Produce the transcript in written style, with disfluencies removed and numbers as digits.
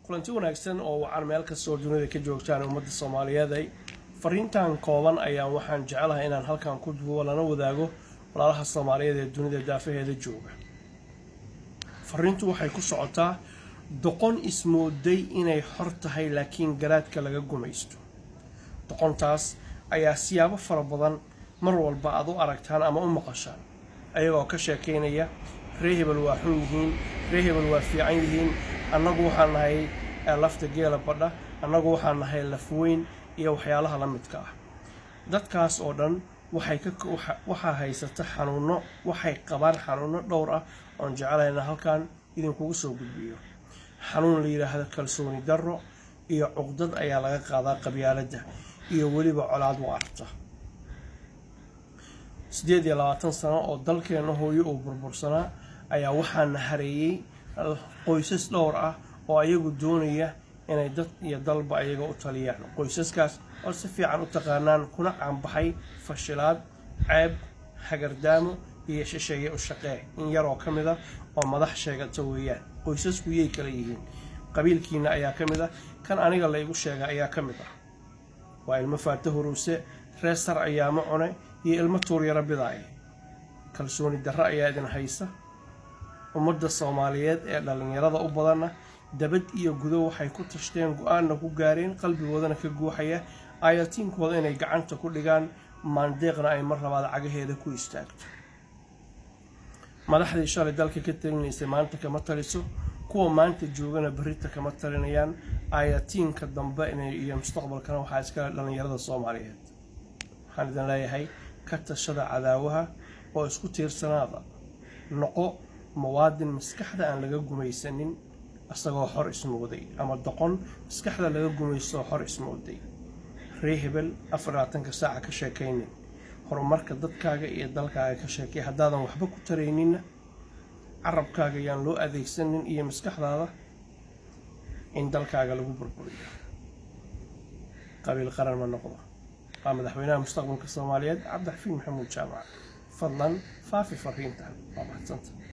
kulanti wanaagsan oo waxaan meel ka soo dunida ka joogtaan ummadda Soomaaliyeed ay fariintan kooban ayaan waxaan jecelahay inaan halkan ku duubo lana wadaago walaalaha Soomaaliyeed ee dunida daafaheeda jooga. Fariintu waxay ku socotaa doqon ismooday inay xor tahay laakiin garaadka laga gumaysto. Doqontaas ayaa siyaabo fara badan mar walba aad u aragtaan ama u maqashaan ayagoo ka sheekeynaya reehebel waa xun yihiin, reehebel waa fiican yihiin, annagu waxaan nahay lafta geela badha, annagu waxaan nahay laf weyn iyo waxyaalaha la midka ah. Dadkaas oo dhan waxaa haysata xanuuno, waxay qabaan xanuuno dhowr ah oon jecelahay halkan idinkugu soo gudbiyo. xanuun la yiraahdo kalsooni darro iyo cuqdad ayaa laga qaadaa qabyaaladda iyo weliba colaad waarta. 28 sano oo dalkeena hooyo uu burbursanaa ayaa waxaan hareeyay qoysas dhowr ah oo ayagu doonaya inay dad iyo dalba ayaga u taliyaan. qoysaskaas oo si fiican u taqaanaan kuna caanbaxay fashilaad, ceeb, hagardaamo iyo shisheeye u shaqee in yar oo kamid ah oo madax sheegata weeyaan. qoysasku yey kala yihiin, qabiilkiina ayaa kamid ah, kan aniga la igu sheega ayaa kamid ah. waa ilmo faata huruuse, reesar ayaamo cune iyo ilmo tuuryara bidaay. kalsooni darro ayaa idin haysa. ummadda Soomaaliyeed ee dhalinyarada u badanna dabad iyo gudo waxay ku tashteen go'aanna ku gaareen, qalbigoodana ka guuxaya ayatiinkooda inay gacanta ku dhigaan, maandeeqna ay mar labaad cagaheeda ku istaagto. madaxdii shalay dalka ka talinaysay maanta kama taliso, kuwa maanta joogana berrita kama talinayaan. ayatiinka dambe iyo mustaqbalkana waxaa iska dhalinyarada Soomaaliyeed. waxaan idin leeyahay ka tashada cadaawaha oo isku tiirsanaada. noqo muwaadin maskaxda aan laga gumaysanin asagoo xor ismooday, ama doqon maskaxda laga gumaysto xor ismooday. reehebel 24 saac ka sheekaynin horumarka dadkaaga iyo dalkaaga ka sheekay. haddaadan waxba ku taraynin carabkaaga yaan loo adeegsanin iyo maskaxdaada in dalkaaga lagu burburiyo. qabiil qaran ma noqdo. waa madaxweynaha mustaqbalka Soomaaliyeed Cabdixafiid Maxamuud Jaamac. fadlan faafi fariintan. waa mahadsantahay.